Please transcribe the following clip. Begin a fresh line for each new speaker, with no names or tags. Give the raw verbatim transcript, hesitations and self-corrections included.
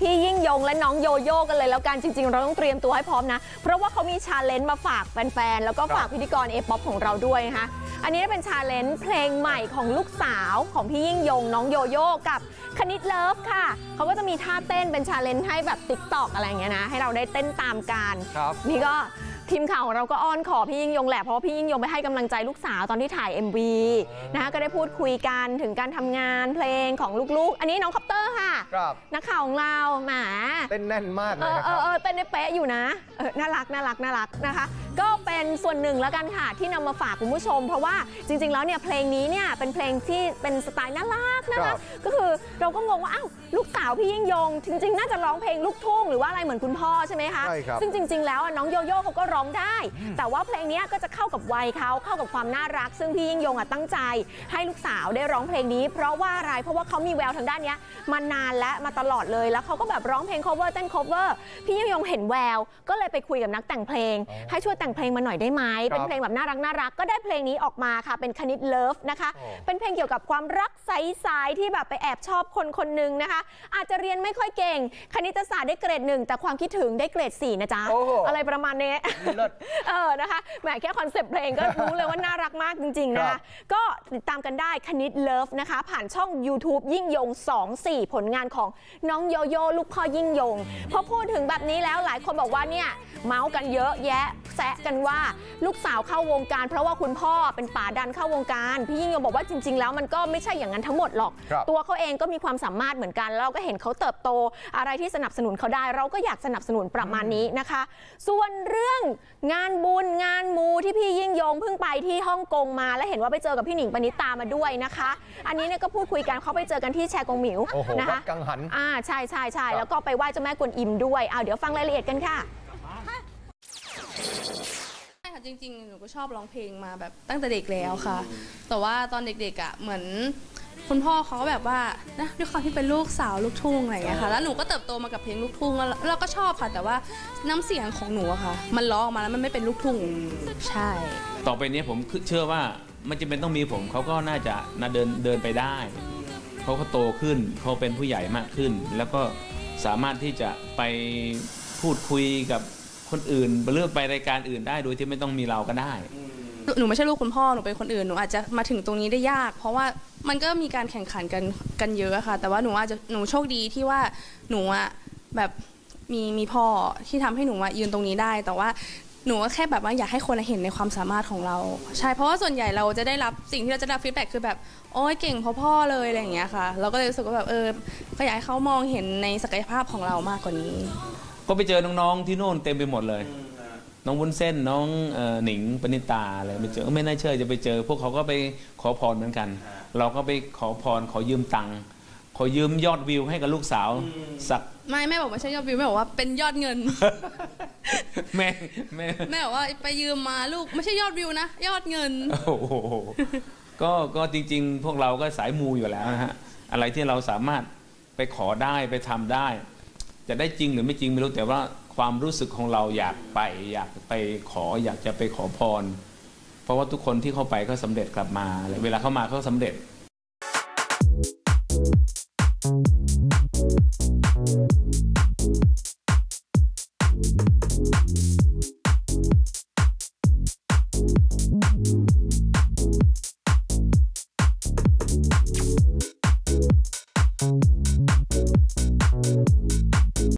พี่ยิ่งยงและน้องโยโย่กันเลยแล้วกันจริงๆเราต้องเตรียมตัวให้พร้อมนะเพราะว่าเขามีชาเลนจ์มาฝากแฟนๆแล้วก็ฝากพิธีกรเอป๊อปของเราด้วยนะคะอันนี้เป็นชาเลนจ์เพลงใหม่ของลูกสาวของพี่ยิ่งยงน้องโยโย่กับคณิตเลิฟค่ะเขาก็จะมีท่าเต้นเป็นชาเลนจ์ให้แบบติ๊กต็อกอะไรอย่างเงี้ยนะให้เราได้เต้นตามกันนี่ก็ทีมข่าวของเราก็อ้อนขอพี่ยิ่งยงแหละเพราะว่าพี่ยิ่งยงไปให้กำลังใจลูกสาวตอนที่ถ่าย เอ็ม วี นะคะก็ได้พูดคุยกันถึงการทำงานเพลงของลูกๆอันนี้น้องคอปเตอร์ค่ะนักข่าวของเราแหม
เต้นแน่นมากเลยนะครับ
เออเออเต้นได้เป๊ะอยู่นะเออน่ารักน่ารักน่ารักนะคะก็เป็นส่วนหนึ่งแล้วกันค่ะที่นำมาฝากคุณผู้ชมเพราะว่าจริงๆแล้วเนี่ยเพลงนี้เนี่ยเป็นเพลงที่เป็นสไตล์น่ารักนะคะก็คือเราก็งงว่าอ้าวลูกสาวพี่ยิ่งยงจริงๆน่าจะร้องเพลงลูกทุ่งหรือว่าอะไรเหมือนคุณพ่อใช่ไหมคะซึ่งจริงๆแล้วน้องโยโย่เขาก็ร้องได้แต่ว่าเพลงนี้ก็จะเข้ากับวัยเขาเข้ากับความน่ารักซึ่งพี่ยิ่งยงอ่ะตั้งใจให้ลูกสาวได้ร้องเพลงนี้เพราะว่าอะไรเพราะว่าเขามีแววทางด้านนี้มานานและมาตลอดเลยแล้วเขาก็แบบร้องเพลง cover เต้น cover พี่ยิ่งยงเห็นแววก็เลยไปคุยกับนักแต่งเพลงให้ช่วยแต่งเพลงมาหน่อยได้ไหมเป็นเพลงแบบน่ารักน่ารักก็ได้เพลงนี้ออกมาค่ะเป็นคณิตเลิฟนะคะเป็นเพลงเกี่ยวกับความรักใสๆที่แบบไปแอบชอบคนคนหนึ่งนะคะอาจจะเรียนไม่ค่อยเก่งคณิตศาสตร์ได้เกรดหนึ่งแต่ความคิดถึงได้เกรดสี่นะจ๊ะอะไรประมาณนี้เออนะคะแหมแค่คอนเซปต์เพลงก็รู้เลยว่าน่ารักมากจริงๆนะคะก็ติดตามกันได้คณิตเลิฟนะคะผ่านช่อง ยูทูบ ยิ่งยงสองสี่ผลงานของน้องโยโย่ลูกพ่อยิ่งยงพอพูดถึงแบบนี้แล้วหลายคนบอกว่าเนี่ยเมาส์กันเยอะแยะแซะกันว่าลูกสาวเข้าวงการเพราะว่าคุณพ่อเป็นป่าดันเข้าวงการพี่ยิ่งยงบอกว่าจริงๆแล้วมันก็ไม่ใช่อย่างนั้นทั้งหมดหรอกตัวเขาเองก็มีความสามารถเหมือนกันเราก็เห็นเขาเติบโตอะไรที่สนับสนุนเขาได้เราก็อยากสนับสนุนประมาณนี้นะคะส่วนเรื่องงานบุญงานมูที่พี่ยิ่งยงเพิ่งไปที่ฮ่องกงมาและเห็นว่าไปเจอกับพี่หนิงปณิตามาด้วยนะคะอันนี้เนี่ยก็พูดคุยกันเขาไปเจอกันที่แชกงหมิวนะคะ
กังหัน
อ่าใช่ใช่ใช่แล้วก็ไปไหว้เจ้าแม่กวนอิมด้วยเอาเดี๋ยวฟังรายละเอียดกันค่ะ
ใช่ค่ะจริงๆหนูก็ชอบร้องเพลงมาแบบตั้งแต่เด็กแล้วค่ะแต่ว่าตอนเด็กๆอ่ะเหมือนคุณพ่อเขาก็แบบว่านะด้วยความที่เป็นลูกสาวลูกทุ่งอะไรอย่างเงี้ยค่ะแล้วหนูก็เติบโตมากับเพลงลูกทุ่งแล้วก็ชอบค่ะแต่ว่าน้ำเสียงของหนูอะค่ะมันร้องออกมาแล้วมันไม่เป็นลูกทุ่งใช่
ต่อไปนี้ผมเชื่อว่ามันจะเป็นต้องมีผมเขาก็น่าจะน่าเดินเดินไปได้เขาก็โตขึ้นเขาเป็นผู้ใหญ่มากขึ้นแล้วก็สามารถที่จะไปพูดคุยกับคนอื่นเลือกไปรายการอื่นได้โดยที่ไม่ต้องมีเราก็ได้
หนูไม่ใช่ลูกคุณพ่อหนูเป็นคนอื่นหนูอาจจะมาถึงตรงนี้ได้ยากเพราะว่ามันก็มีการแข่งขันกันกันเยอะค่ะแต่ว่าหนูอาจจะหนูโชคดีที่ว่าหนูอะแบบมีมีพ่อที่ทำให้หนูมายืนตรงนี้ได้แต่ว่าหนูก็แค่แบบว่าอยากให้คนเห็นในความสามารถของเราใช่เพราะว่าส่วนใหญ่เราจะได้รับสิ่งที่เราจะได้ฟีดแบ็กคือแบบโอ้ยเก่งเพราะพ่อเลยอะไรอย่างเงี้ยค่ะเราก็เลยรู้สึกว่าแบบเออก็อยากให้เขามองเห็นในศักยภาพของเรามากกว่านี้
ก็ไปเจอน้องๆที่โน่นเต็มไปหมดเลยน้องวุ้นเส้นน้องหนิงปณิตาอะไรไปเจอไม่น่าเชื่อจะไปเจอพวกเขาก็ไปขอพรเหมือนกันเราก็ไปขอพรขอยืมตังค์ขอยืมยอดวิวให้กับลูกสาวสัก
ไม่แม่บอกไม่ใช่ยอดวิวแม่บอกว่าเป็นยอดเงิน
แม่แม่
แม่บอกว่าไปยืมมาลูกไม่ใช่ยอดวิวนะยอดเงิน
โอ้โหก็ก็จริงๆพวกเราก็สายมูอยู่แล้วนะฮะอะไรที่เราสามารถไปขอได้ไปทำได้จะได้จริงหรือไม่จริงไม่รู้แต่ว่าความรู้สึกของเราอยากไปอยากไปขออยากจะไปขอพรเพราะว่าทุกคนที่เข้าไปก็สำเร็จกลับมาเวลาเข้ามาเขาสำเร็จ